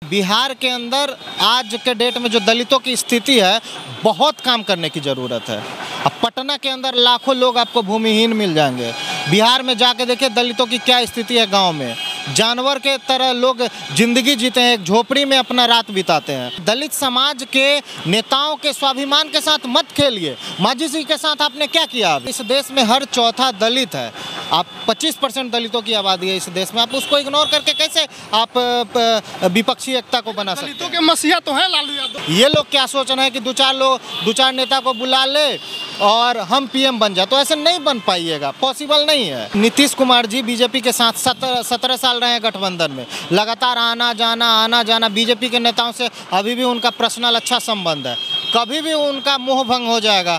बिहार के अंदर आज के डेट में जो दलितों की स्थिति है, बहुत काम करने की ज़रूरत है। अब पटना के अंदर लाखों लोग आपको भूमिहीन मिल जाएंगे। बिहार में जाके देखिए दलितों की क्या स्थिति है। गांव में जानवर के तरह लोग जिंदगी जीते हैं, एक झोपड़ी में अपना रात बिताते हैं। दलित समाज के नेताओं के स्वाभिमान के साथ मत खेलिए। मांझी जी के साथ आपने क्या किया? इस देश में हर चौथा दलित है। आप 25% दलितों की आबादी है इस देश में, आप उसको इग्नोर करके कैसे आप विपक्षी एकता को बना सकते हैं? दलितों के मसीहा तो है लालू यादव। ये लोग क्या सोच रहे हैं कि दो चार नेता को बुला ले और हम पीएम बन जाए, तो ऐसे नहीं बन पाइएगा, पॉसिबल नहीं है। नीतीश कुमार जी बीजेपी के साथ 17 साल रहे हैं गठबंधन में, लगातार आना जाना बीजेपी के नेताओं से अभी भी उनका पर्सनल अच्छा संबंध है, कभी भी उनका मोह भंग हो जाएगा।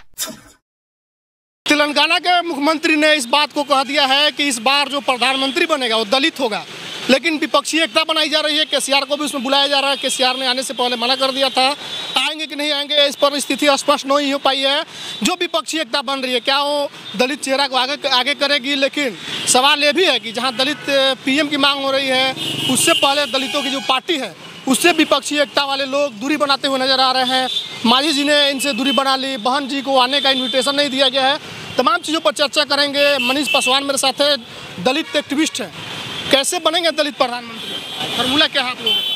तेलंगाना के मुख्यमंत्री ने इस बात को कह दिया है कि इस बार जो प्रधानमंत्री बनेगा वो दलित होगा, लेकिन विपक्षी एकता बनाई जा रही है। केसीआर को भी उसमें बुलाया जा रहा है। केसीआर ने आने से पहले मना कर दिया था, आएंगे कि नहीं आएंगे इस पर स्थिति स्पष्ट नहीं हो पाई है। जो विपक्षी एकता बन रही है, क्या वो दलित चेहरा को आगे करेगी? लेकिन सवाल ये भी है कि जहाँ दलित पीएम की मांग हो रही है, उससे पहले दलितों की जो पार्टी है उससे विपक्षी एकता वाले लोग दूरी बनाते हुए नजर आ रहे हैं। मांझी जी ने इनसे दूरी बना ली, बहन जी को आने का इन्विटेशन नहीं दिया गया है। तमाम चीज़ों पर चर्चा करेंगे। मनीष पासवान मेरे साथ है, दलित एक्टिविस्ट हैं। कैसे बनेंगे दलित प्रधानमंत्री? फॉर्मूला क्या है आप लोगों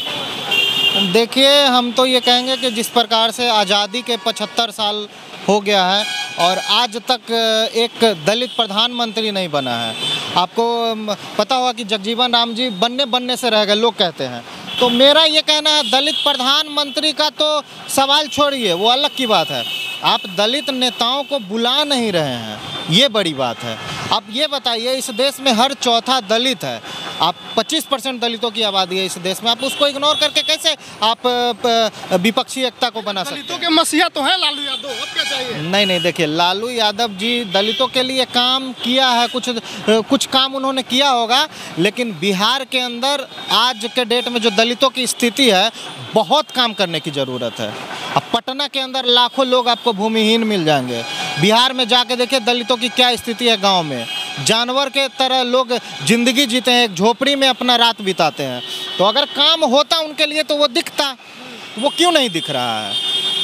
का? देखिए, हम तो ये कहेंगे कि जिस प्रकार से आज़ादी के 75 साल हो गया है और आज तक एक दलित प्रधानमंत्री नहीं बना है। आपको पता होगा कि जगजीवन राम जी बनने से रह गए, लोग कहते हैं। तो मेरा ये कहना है, दलित प्रधानमंत्री का तो सवाल छोड़िए, वो अलग की बात है। आप दलित नेताओं को बुला नहीं रहे हैं, ये बड़ी बात है। अब ये बताइए, इस देश में हर चौथा दलित है। आप 25% दलितों की आबादी है इस देश में, आप उसको इग्नोर करके कैसे आप विपक्षी एकता को बना सकते हैं? दलितों के मसीहा तो है लालू यादव, अब क्या चाहिए? नहीं, देखिए, लालू यादव जी दलितों के लिए काम किया है, कुछ काम उन्होंने किया होगा, लेकिन बिहार के अंदर आज के डेट में जो दलितों की स्थिति है, बहुत काम करने की ज़रूरत है। अब पटना के अंदर लाखों लोग आपको भूमिहीन मिल जाएंगे। बिहार में जाके देखिए दलितों की क्या स्थिति है। गांव में जानवर के तरह लोग जिंदगी जीते हैं, एक झोपड़ी में अपना रात बिताते हैं। तो अगर काम होता उनके लिए तो वो दिखता, वो क्यों नहीं दिख रहा है?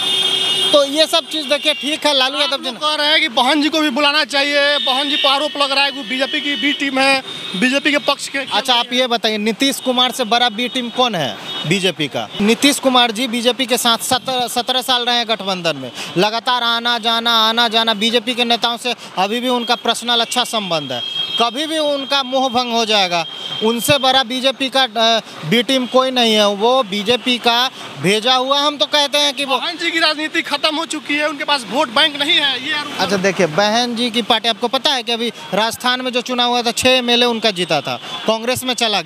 तो ये सब चीज़ देखिए, ठीक है। लालू यादव जी कह रहे हैं कि बहन जी को भी बुलाना चाहिए। बहन जी पर आरोप लग रहा है कि बीजेपी की बी टीम है, बीजेपी के पक्ष के। अच्छा, आप ये बताइए, नीतीश कुमार से बड़ा बी टीम कौन है बीजेपी का? नीतीश कुमार जी बीजेपी के साथ 17 साल रहे हैं गठबंधन में, लगातार आना जाना बीजेपी के नेताओं से अभी भी उनका पर्सनल अच्छा संबंध है, कभी भी उनका मोह भंग हो जाएगा। उनसे बड़ा बीजेपी का बी टीम कोई नहीं है, वो बीजेपी का भेजा हुआ। हम तो कहते हैं कि बहन जी की राजनीति खत्म हो चुकी है, उनके पास वोट बैंक नहीं है, ये अच्छा, देखिए, बहन जी की पार्टी, आपको पता है कि अभी राजस्थान में जो चुनाव हुआ था, 6 MLA उनका जीता था, कांग्रेस में चला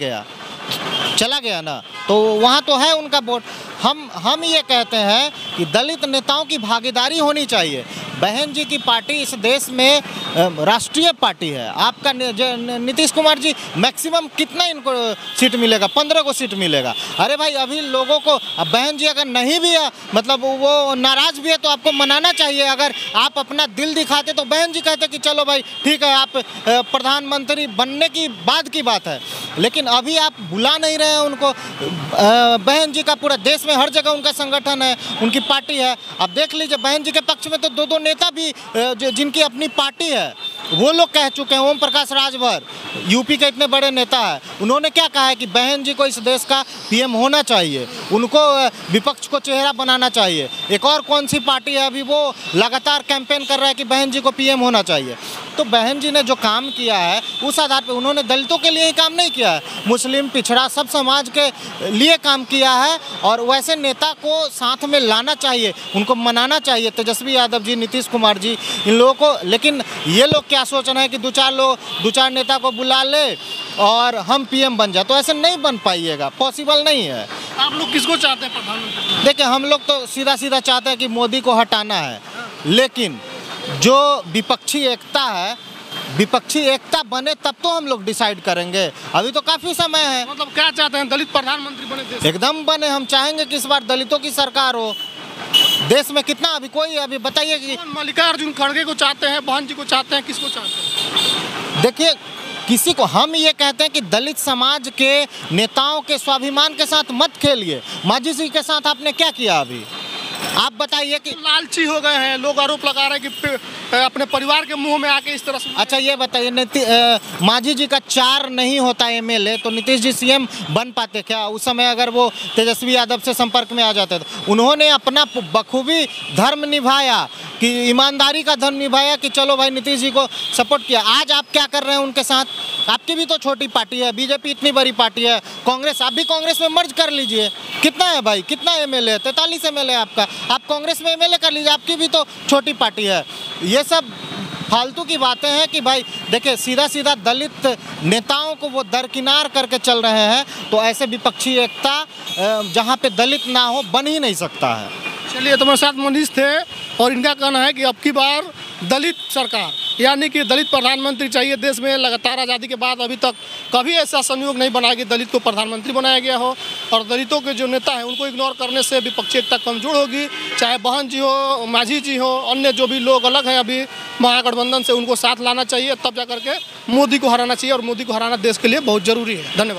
गया ना, तो वहाँ तो है उनका वोट। हम ये कहते हैं कि दलित नेताओं की भागीदारी होनी चाहिए। बहन जी की पार्टी इस देश में राष्ट्रीय पार्टी है। आपका नीतीश कुमार जी मैक्सिमम कितना इनको सीट मिलेगा? 15 को सीट मिलेगा। अरे भाई, अभी लोगों को, अब बहन जी अगर नहीं भी है, मतलब वो नाराज़ भी है, तो आपको मनाना चाहिए। अगर आप अपना दिल दिखाते तो बहन जी कहते कि चलो भाई ठीक है, आप प्रधानमंत्री बनने की बाद की बात है, लेकिन अभी आप बुला नहीं रहे हैं उनको। बहन जी का पूरा देश में हर जगह उनका संगठन है, उनकी पार्टी है। अब देख लीजिए, बहन जी के पक्ष में तो दो नेता भी जिनकी अपनी पार्टी है, वो लोग कह चुके हैं। ओम प्रकाश राजभर यूपी के इतने बड़े नेता है, उन्होंने क्या कहा है कि बहन जी को इस देश का पीएम होना चाहिए, उनको विपक्ष को चेहरा बनाना चाहिए। एक और कौन सी पार्टी है, अभी वो लगातार कैंपेन कर रहा है कि बहन जी को पीएम होना चाहिए। तो बहन जी ने जो काम किया है, उस आधार पर उन्होंने दलितों के लिए ही काम नहीं किया है, मुस्लिम, पिछड़ा, सब समाज के लिए काम किया है। और वैसे नेता को साथ में लाना चाहिए, उनको मनाना चाहिए, तेजस्वी यादव जी, नीतीश कुमार जी, इन लोगों को। लेकिन ये लोग क्या सोच रहे हैं कि दो चार नेता को बुला ले और हम पीएम बन जाए, तो ऐसे नहीं बन पाइएगा, पॉसिबल नहीं है। आप लोग किसको चाहते हैं प्रधानमंत्री? देखिए, हम लोग तो सीधा चाहते हैं कि मोदी को हटाना है, लेकिन जो विपक्षी एकता है, विपक्षी एकता बने तब तो हम लोग डिसाइड करेंगे। अभी तो काफ़ी समय है। मतलब क्या चाहते हैं, दलित प्रधानमंत्री बने देश? एकदम बने। हम चाहेंगे कि इस बार दलितों की सरकार हो देश में। कितना अभी कोई अभी बताइए कि मल्लिकार्जुन खड़गे को चाहते हैं, बहन जी को चाहते हैं, किसको चाहते हैं? देखिए, किसी को हम ये कहते हैं कि दलित समाज के नेताओं के स्वाभिमान के साथ मत खेलिए। मांझी जी के साथ आपने क्या किया अभी? आप बताइए कि लालची हो गए हैं लोग, आरोप लगा रहे हैं कि अपने परिवार के मुंह में आके इस तरह से। अच्छा ये बताइए, मांझी जी का 4 नहीं होता एमएलए तो नीतीश जी सीएम बन पाते क्या? उस समय अगर वो तेजस्वी यादव से संपर्क में आ जाते तो उन्होंने अपना बखूबी धर्म निभाया, कि ईमानदारी का धर्म निभाया कि चलो भाई नीतीश जी को सपोर्ट किया। आज आप क्या कर रहे हैं उनके साथ? आपकी भी तो छोटी पार्टी है, बीजेपी इतनी बड़ी पार्टी है, कांग्रेस, आप भी कांग्रेस में मर्ज कर लीजिए। कितना है भाई, कितना एमएलए? 43 एमएलए आपका, आप कांग्रेस में एमएलए कर लीजिए, आपकी भी तो छोटी पार्टी है। ये सब फालतू की बातें हैं कि भाई देखिए सीधा सीधा दलित नेताओं को वो दरकिनार करके चल रहे हैं, तो ऐसे विपक्षी एकता जहाँ पे दलित ना हो बन ही नहीं सकता है। चलिए, तुम्हारे साथ मनीष थे और इनका कहना है कि अब की बार दलित सरकार यानी कि दलित प्रधानमंत्री चाहिए देश में। लगातार आज़ादी के बाद अभी तक कभी ऐसा संयोग नहीं बना कि दलित को प्रधानमंत्री बनाया गया हो, और दलितों के जो नेता हैं उनको इग्नोर करने से विपक्षी एकता कमजोर होगी। चाहे बहन जी हो, मांझी जी हो, अन्य जो भी लोग अलग हैं अभी महागठबंधन से, उनको साथ लाना चाहिए, तब जा करके मोदी को हराना चाहिए, और मोदी को हराना देश के लिए बहुत ज़रूरी है। धन्यवाद।